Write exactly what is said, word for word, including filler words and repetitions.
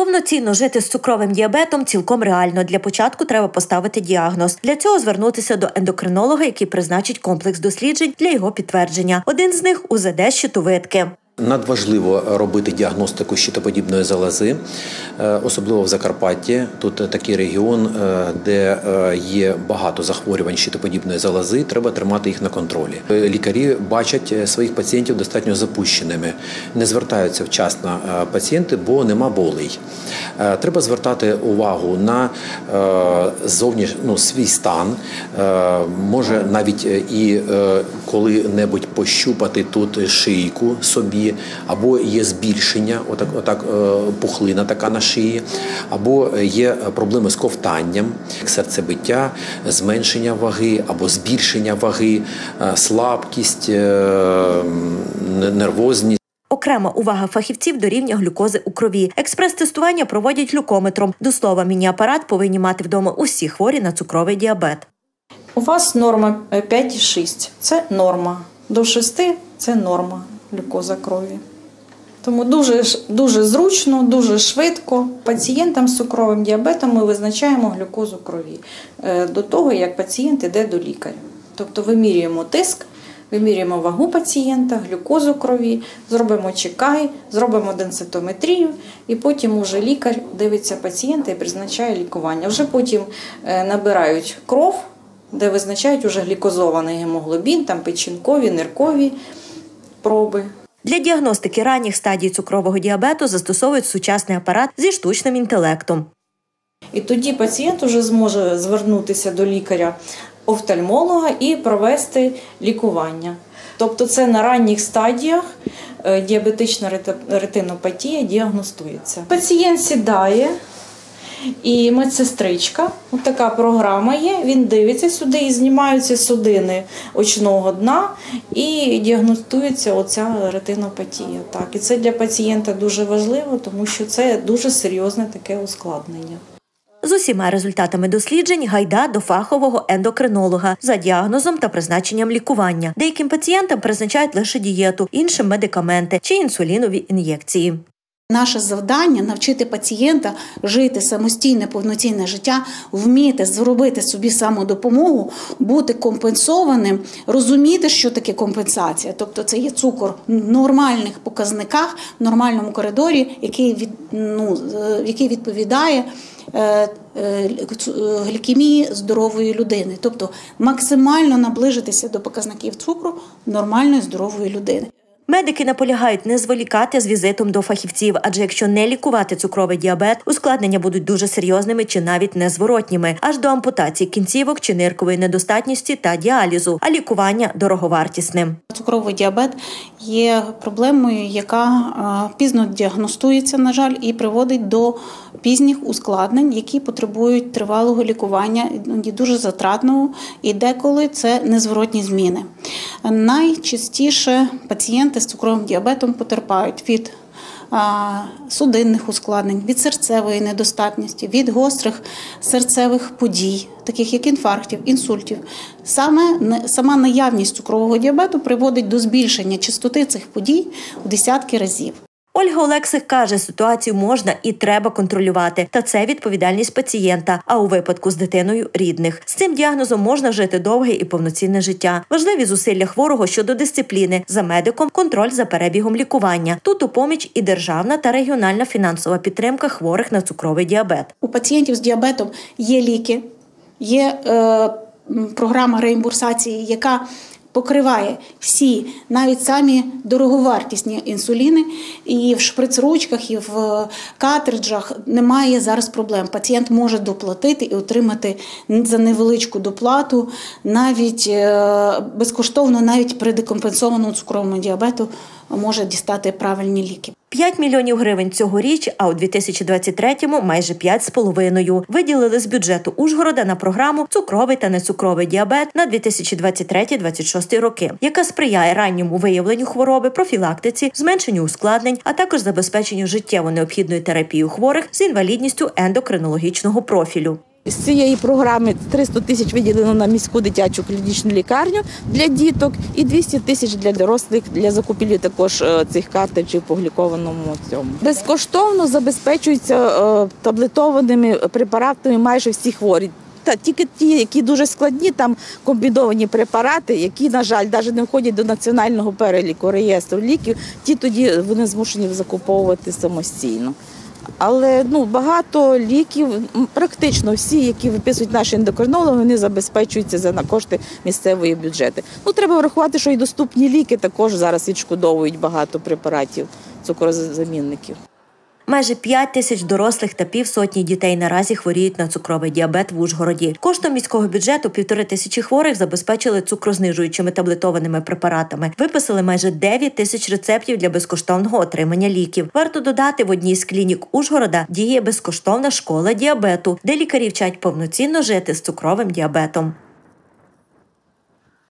Повноцінно жити з цукровим діабетом цілком реально. Для початку треба поставити діагноз. Для цього звернутися до ендокринолога, який призначить комплекс досліджень для його підтвердження. Один з них – УЗД щитовидки. Надважливо робити діагностику щитоподібної залози, особливо в Закарпатті. Тут такий регіон, де є багато захворювань щитоподібної залози, треба тримати їх на контролі. Лікарі бачать своїх пацієнтів достатньо запущеними, не звертаються вчасно пацієнти, бо нема болей. Треба звертати увагу на зовнішній, ну, свій стан, може навіть і коли-небудь пощупати тут шийку собі, або є збільшення, отак, отак, пухлина така на шиї, або є проблеми з ковтанням, серцебиття, зменшення ваги, або збільшення ваги, слабкість, нервозність. Окрема увага фахівців до рівня глюкози у крові. Експрес-тестування проводять глюкометром. До слова, міні-апарат повинні мати вдома усі хворі на цукровий діабет. У вас норма п'ять і шість. Це норма. До шести – це норма глюкоза крові. Тому дуже, дуже зручно, дуже швидко. Пацієнтам з цукровим діабетом ми визначаємо глюкозу крові до того, як пацієнт йде до лікаря. Тобто вимірюємо тиск, вимірюємо вагу пацієнта, глюкозу крові, зробимо чекай, зробимо денситометрію, і потім уже лікар дивиться пацієнта і призначає лікування. Вже потім набирають кров, де визначають уже глікозований гемоглобін, там печінкові, ниркові проби. Для діагностики ранніх стадій цукрового діабету застосовують сучасний апарат зі штучним інтелектом. І тоді пацієнт вже зможе звернутися до лікаря-офтальмолога і провести лікування. Тобто це на ранніх стадіях діабетична ретинопатія діагностується. Пацієнт сідає, і медсестричка, от така програма є, він дивиться сюди і знімаються судини очного дна і діагностується оця ретинопатія. Так, і це для пацієнта дуже важливо, тому що це дуже серйозне таке ускладнення. З усіма результатами досліджень гайда до фахового ендокринолога за діагнозом та призначенням лікування. Деяким пацієнтам призначають лише дієту, іншим – медикаменти чи інсулінові ін'єкції. Наше завдання – навчити пацієнта жити самостійне, повноцінне життя, вміти зробити собі самодопомогу, бути компенсованим, розуміти, що таке компенсація. Тобто це є цукор в нормальних показниках, в нормальному коридорі, який, від, ну, який відповідає глікемії здорової людини. Тобто максимально наближитися до показників цукру нормальної здорової людини. Медики наполягають не зволікати з візитом до фахівців, адже якщо не лікувати цукровий діабет, ускладнення будуть дуже серйозними чи навіть незворотніми, аж до ампутації кінцівок чи ниркової недостатності та діалізу, а лікування дороговартісним. Цукровий діабет є проблемою, яка пізно діагностується, на жаль, і приводить до пізніх ускладнень, які потребують тривалого лікування, дуже затратного, і деколи це незворотні зміни. Найчастіше пацієнти з цукровим діабетом потерпають від судинних ускладнень, від серцевої недостатності, від гострих серцевих подій, таких як інфарктів, інсультів. Саме, сама наявність цукрового діабету приводить до збільшення частоти цих подій у десятки разів. Ольга Олексик каже, ситуацію можна і треба контролювати, та це відповідальність пацієнта, а у випадку з дитиною – рідних. З цим діагнозом можна жити довге і повноцінне життя. Важливі зусилля хворого щодо дисципліни, за медиком – контроль за перебігом лікування. Тут у поміч і державна та регіональна фінансова підтримка хворих на цукровий діабет. У пацієнтів з діабетом є ліки, є е, програма реімбурсації, яка покриває всі, навіть самі дороговартісні інсуліни, і в шприц-ручках, і в картриджах немає зараз проблем. Пацієнт може доплатити і отримати за невеличку доплату, навіть безкоштовно, навіть при декомпенсованому цукровому діабету може дістати правильні ліки. п'ять мільйонів гривень цьогоріч, а у дві тисячі двадцять третьому – майже п'ять з половиною. Виділили з бюджету Ужгорода на програму «Цукровий та нецукровий діабет» на дві тисячі двадцять третій - двадцять шостий роки, яка сприяє ранньому виявленню хвороби, профілактиці, зменшенню ускладнень, а також забезпеченню життєво необхідної терапії хворих з інвалідністю ендокринологічного профілю. З цієї програми триста тисяч виділено на міську дитячу клінічну лікарню для діток і двісті тисяч для дорослих для закупівлі також цих картриджів по глікованому цьому. Безкоштовно забезпечуються таблетованими препаратами майже всі хворі. Та тільки ті, які дуже складні, там комбіновані препарати, які, на жаль, навіть не входять до національного переліку реєстру ліків, ті тоді вони змушені закуповувати самостійно. Але ну, багато ліків, практично всі, які виписують наші ендокринологи, вони забезпечуються за на кошти місцевої бюджети. Ну, треба врахувати, що і доступні ліки також зараз відшкодовують багато препаратів, цукрозамінників. Майже п'ять тисяч дорослих та півсотні дітей наразі хворіють на цукровий діабет в Ужгороді. Коштом міського бюджету півтори тисячі хворих забезпечили цукрознижуючими таблетованими препаратами. Виписали майже дев'ять тисяч рецептів для безкоштовного отримання ліків. Варто додати, в одній з клінік Ужгорода діє безкоштовна школа діабету, де лікарі вчать повноцінно жити з цукровим діабетом.